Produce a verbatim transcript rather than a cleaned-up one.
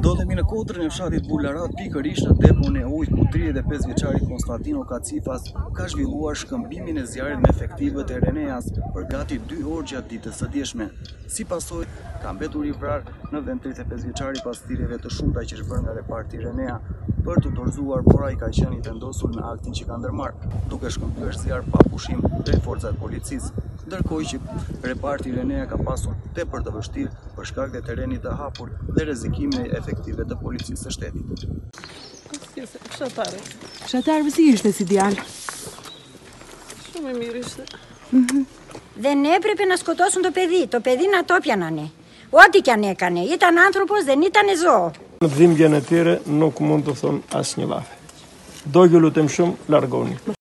Ndodhemi në kodrën e fshatit Bularat, pikërisht në depon e ujit ku tridhjetë e pesë vjeçari Konstantino Kacifas ka zhvilluar shkëmbimin e zjarrit me efektivet e Reneas për gati dy orë gjatë ditës së djeshme. Si pasojë, ka mbetur i vrarë në vend tridhjetë e pesë vjeçari pas thirrjeve të shumta që është bërë nga reparti Renea për të dorëzuar, por ai ka qenë i vendosur në aktin që ka ndërmarrë, duke shkëmbyer zjarr pa pushim drejt forcat e policisë. Ndërkohë që reparti Renea ka pasur tepër të vështirë për shkak të terrenit të hapur dhe rrezikimin e efektive të policisë së shtetit. Fshatare. Fshatarëve si ishte si djalë? Shumë e mirë ishte. Mm-hmm. Δεν έπρεπε να σκοτώσουν το παιδί. Το παιδί να το πιάνανε. Ό,τι κι αν έκανε. Ήταν άνθρωπος, δεν ήταν ζώο. Në dhimbjen e tyre nuk mund të thon asnjë llafe. Do ju lutem shumë, largoni.